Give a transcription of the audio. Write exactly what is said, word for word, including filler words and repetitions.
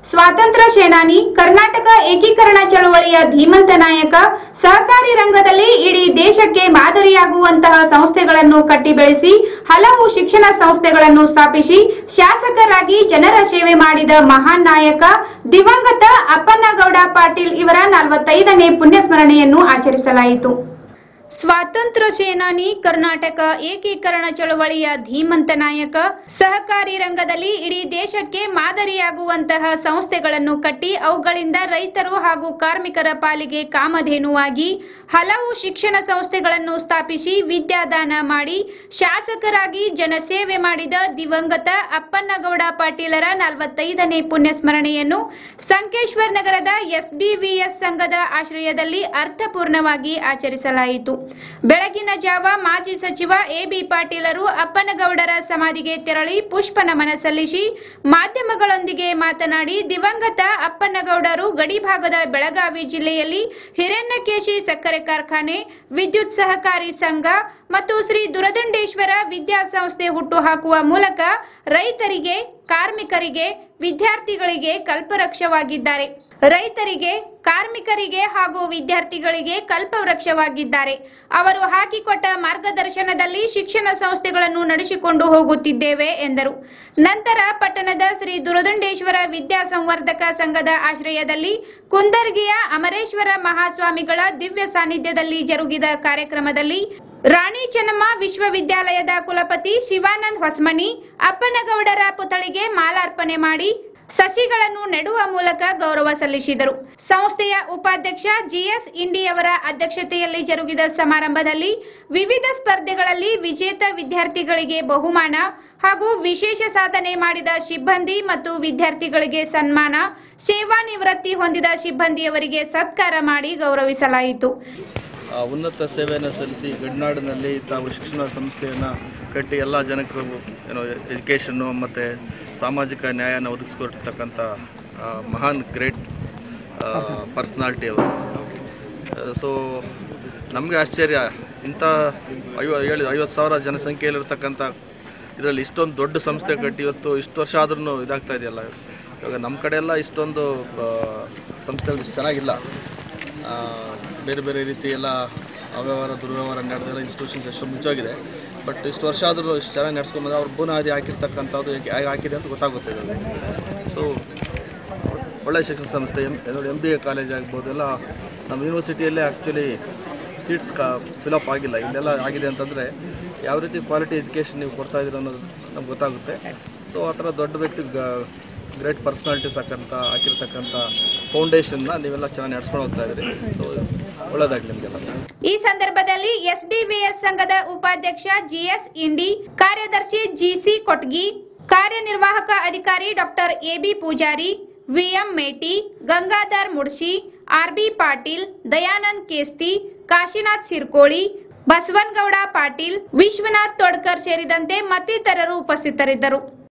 ಸ್ವಾತಂತ್ರ್ಯ ಸೇನಾನಿ, ಕರ್ನಾಟಕ ಏಕೀಕರಣ ಚಳವಳಿಯ ಧೀಮಂತ ನಾಯಕ, ಸಹಕಾರಿ ರಂಗದಲ್ಲಿ ಇಡೀ ದೇಶಕ್ಕೆ ಮಾದರಿಯಾಗುವಂತಹ ಸಂಸ್ಥೆಗಳನ್ನು ಕಟ್ಟಿ ಬೆಳೆಸಿ ಹಲವು ಶಿಕ್ಷಣ ಸಂಸ್ಥೆಗಳನ್ನು ಸ್ಥಾಪಿಸಿ ಶಾಸಕರಾಗಿ ಜನರ ಸೇವೆ ಮಾಡಿದ ಮಹಾನ್ ನಾಯಕ ದಿವಂಗತ ಅಪ್ಪನಗೌಡ ಪಾಟೀಲ್ ಇವರ ನಲವತ್ತೈದನೇ ಪುಣ್ಯಸ್ಮರಣೆಯನ್ನು ಆಚರಿಸಲಾಯಿತು. ಸ್ವಾತಂತ್ರ್ಯ ಸೇನಾನಿ, ಕರ್ನಾಟಕ ಏಕೀಕರಣ ಚಳವಳಿಯ ಧೀಮಂತ ನಾಯಕ, ಸಹಕಾರಿ ರಂಗದಲ್ಲಿ ಇಡೀ ದೇಶಕ್ಕೆ ಮಾದರಿಯಾಗುವಂತಹ ಸಂಸ್ಥೆಗಳನ್ನು ಕಟ್ಟಿ ಅವುಗಳಿಂದ ರೈತರು ಹಾಗೂ ಕಾರ್ಮಿಕರ ಪಾಲಿಗೆ ಕಾಮಧೇನುವಾಗಿ ಹಲವು ಶಿಕ್ಷಣ ಸಂಸ್ಥೆಗಳನ್ನು ಸ್ಥಾಪಿಸಿ ವಿದ್ಯಾದಾನ ಮಾಡಿ ಶಾಸಕರಾಗಿ ಜನಸೇವೆ ಮಾಡಿದ ದಿವಂಗತ ಅಪ್ಪನಗೌಡ ಪಾಟೀಲರ ನಲವತ್ತೈದನೇ ಪುಣ್ಯಸ್ಮರಣೆಯನ್ನು ಸಂಕೇಶ್ವರ್ ನಗರದ ಎಸ್ಡಿವಿಎಸ್ ಸಂಘದ ಆಶ್ರಯದಲ್ಲಿ ಅರ್ಥಪೂರ್ಣವಾಗಿ ಆಚರಿಸಲಾಯಿತು. ಬೆಳಗಿನ ಜಾವ ಮಾಜಿ ಸಚಿವ ಎಬಿ ಪಾಟೀಲರು ಅಪ್ಪನಗೌಡರ ಸಮಾಧಿಗೆ ತೆರಳಿ ಪುಷ್ಪ ನಮನ ಸಲ್ಲಿಸಿ ಮಾಧ್ಯಮಗಳೊಂದಿಗೆ ಮಾತನಾಡಿ, ದಿವಂಗತ ಅಪ್ಪನಗೌಡರು ಗಡಿಭಾಗದ ಬೆಳಗಾವಿ ಜಿಲ್ಲೆಯಲ್ಲಿ ಹಿರಣ್ಯಕೇಶಿ ಸಕ್ಕರೆ ಕಾರ್ಖಾನೆ, ವಿದ್ಯುತ್ ಸಹಕಾರಿ ಸಂಘ ಮತ್ತು ಶ್ರೀ ದುರದಂಡೇಶ್ವರ ವಿದ್ಯಾಸಂಸ್ಥೆ ಹುಟ್ಟುಹಾಕುವ ಮೂಲಕ ರೈತರಿಗೆ, ಕಾರ್ಮಿಕರಿಗೆ, ವಿದ್ಯಾರ್ಥಿಗಳಿಗೆ ಕಲ್ಪವೃಕ್ಷವಾಗಿದ್ದಾರೆ. ರೈತರಿಗೆ, ಕಾರ್ಮಿಕರಿಗೆ ಹಾಗೂ ವಿದ್ಯಾರ್ಥಿಗಳಿಗೆ ಕಲ್ಪವೃಕ್ಷವಾಗಿದ್ದಾರೆ. ಅವರು ಹಾಕಿಕೊಟ್ಟ ಮಾರ್ಗದರ್ಶನದಲ್ಲಿ ಶಿಕ್ಷಣ ಸಂಸ್ಥೆಗಳನ್ನು ನಡೆಸಿಕೊಂಡು ಹೋಗುತ್ತಿದ್ದೇವೆ ಎಂದರು. ನಂತರ ಪಟ್ಟಣದ ಶ್ರೀ ದುರದಂಡೇಶ್ವರ ವಿದ್ಯಾ ಸಂವರ್ಧಕ ಸಂಘದ ಆಶ್ರಯದಲ್ಲಿ ಕುಂದರ್ಗಿಯ ಅಮರೇಶ್ವರ ಮಹಾಸ್ವಾಮಿಗಳ ದಿವ್ಯ ಸಾನ್ನಿಧ್ಯದಲ್ಲಿ ಜರುಗಿದ ಕಾರ್ಯಕ್ರಮದಲ್ಲಿ ರಾಣಿ ಚೆನ್ನಮ್ಮ ವಿಶ್ವವಿದ್ಯಾಲಯದ ಕುಲಪತಿ ಶಿವಾನಂದ್ ಹೊಸಮನಿ ಅಪ್ಪನಗೌಡರ ಪುತ್ಥಳಿಗೆ ಮಾಲಾರ್ಪಣೆ ಮಾಡಿ ಸಸಿಗಳನ್ನು ನೆಡುವ ಮೂಲಕ ಗೌರವ ಸಲ್ಲಿಸಿದರು. ಸಂಸ್ಥೆಯ ಉಪಾಧ್ಯಕ್ಷ ಜಿಎಸ್ ಇಂಡಿಯವರ ಅಧ್ಯಕ್ಷತೆಯಲ್ಲಿ ಜರುಗಿದ ಸಮಾರಂಭದಲ್ಲಿ ವಿವಿಧ ಸ್ಪರ್ಧೆಗಳಲ್ಲಿ ವಿಜೇತ ವಿದ್ಯಾರ್ಥಿಗಳಿಗೆ ಬಹುಮಾನ ಹಾಗೂ ವಿಶೇಷ ಸಾಧನೆ ಮಾಡಿದ ಸಿಬ್ಬಂದಿ ಮತ್ತು ವಿದ್ಯಾರ್ಥಿಗಳಿಗೆ ಸನ್ಮಾನ, ಸೇವಾ ನಿವೃತ್ತಿ ಹೊಂದಿದ ಸಿಬ್ಬಂದಿಯವರಿಗೆ ಸತ್ಕಾರ ಮಾಡಿ ಗೌರವಿಸಲಾಯಿತು. ಉನ್ನತ ಸೇವೆಯನ್ನು ಸಲ್ಲಿಸಿ ಗಡಿನಾಡಿನಲ್ಲಿ ತಾವು ಶಿಕ್ಷಣ ಸಂಸ್ಥೆಯನ್ನು ಕಟ್ಟಿ ಎಲ್ಲ ಜನಕ್ಕೂ ಏನೋ ಎಜುಕೇಷನ್ನು ಮತ್ತು ಸಾಮಾಜಿಕ ನ್ಯಾಯನ ಒದಗಿಸ್ಕೊಡ್ತಕ್ಕಂಥ ಮಹಾನ್ ಗ್ರೇಟ್ ಪರ್ಸನಾಲಿಟಿ ಅವರು. ಸೊ ನಮಗೆ ಆಶ್ಚರ್ಯ, ಇಂಥ ಐವ ಏಳು ಐವತ್ತು ಸಾವಿರ ಜನಸಂಖ್ಯೆಯಲ್ಲಿರ್ತಕ್ಕಂಥ ಇದರಲ್ಲಿ ಇಷ್ಟೊಂದು ದೊಡ್ಡ ಸಂಸ್ಥೆ ಕಟ್ಟಿ ಇವತ್ತು ಇಷ್ಟು ವರ್ಷ ಆದ್ರೂ ಇದಾಗ್ತಾ ಇದೆಯಲ್ಲ. ಇವಾಗ ನಮ್ಮ ಕಡೆ ಎಲ್ಲ ಇಷ್ಟೊಂದು ಸಂಸ್ಥೆಗಳು ಇಷ್ಟು ಚೆನ್ನಾಗಿಲ್ಲ. ಬೇರೆ ಬೇರೆ ರೀತಿ ಎಲ್ಲ ಅವ್ಯವಹಾರ ದುರ್ವ್ಯವಹಾರ ನಡೆದೆಲ್ಲ ಇನ್ಸ್ಟಿಟ್ಯೂಷನ್ಸ್ ಎಷ್ಟು ಮುಂಚೋಗಿದೆ. ಬಟ್ ಇಷ್ಟು ವರ್ಷ ಆದರೂ ಇಷ್ಟು ಚೆನ್ನಾಗಿ ನಡೆಸ್ಕೊಂಡ್ಬಂದ್ರೆ ಅವ್ರ ಬುನಾದಿ ಹಾಕಿರ್ತಕ್ಕಂಥದ್ದು ಹೇಗೆ ಹಾಕಿದೆ ಅಂತ ಗೊತ್ತಾಗುತ್ತೆ ಇದರಲ್ಲಿ. ಸೊ ಒಳ್ಳೆಯ ಶಿಕ್ಷಣ ಸಂಸ್ಥೆ, M M B A college ಆಗ್ಬೋದು, ಎಲ್ಲ ನಮ್ಮ ಯೂನಿವರ್ಸಿಟಿಯಲ್ಲೇ ಆ್ಯಕ್ಚುಲಿ ಸೀಟ್ಸ್ ಕಾ ಫಿಲಪ್ ಆಗಿಲ್ಲ. ಇಲ್ಲೆಲ್ಲ ಆಗಿದೆ ಅಂತಂದರೆ ಯಾವ ರೀತಿ ಕ್ವಾಲಿಟಿ ಎಜುಕೇಷನ್ ನೀವು ಕೊಡ್ತಾ ಇದ್ದೀರ ಅನ್ನೋದು ನಮ್ಗೆ ಗೊತ್ತಾಗುತ್ತೆ. ಸೊ ಆ ಥರ ದೊಡ್ಡ ವ್ಯಕ್ತಿ ಗ್ರೇಟ್ ಪರ್ಸನಾಲಿಟೀಸ್ ಹಾಕಂತ ಹಾಕಿರ್ತಕ್ಕಂಥ ಫೌಂಡೇಶನ್ನ ನೀವೆಲ್ಲ ಚೆನ್ನಾಗಿ ನಡೆಸ್ಕೊಂಡು ಹೋಗ್ತಾ ಇದ್ದೀರಿ. ಸೊ ಒಳ್ಳೆಯದಾಗಲಿ ನಿಮಗೆಲ್ಲ. ಈ ಸಂದರ್ಭದಲ್ಲಿ ಎಸ್ಡಿವಿಎಸ್ ಸಂಘದ ಉಪಾಧ್ಯಕ್ಷ ಜಿಎಸ್ ಇಂಡಿ, ಕಾರ್ಯದರ್ಶಿ ಜಿಸಿ ಕೊಟ್ಗಿ, ಕಾರ್ಯನಿರ್ವಾಹಕ ಅಧಿಕಾರಿ doctor AB Pujari, VM Meti, Gangadhar Mudsi, RB Patil, Dayanand Kesti, Kashinath Sirkoli, Basavanagouda Patil, Vishwanath Todkar ಸೇರಿದಂತೆ ಮತ್ತಿತರರು ಉಪಸ್ಥಿತರಿದ್ದರು.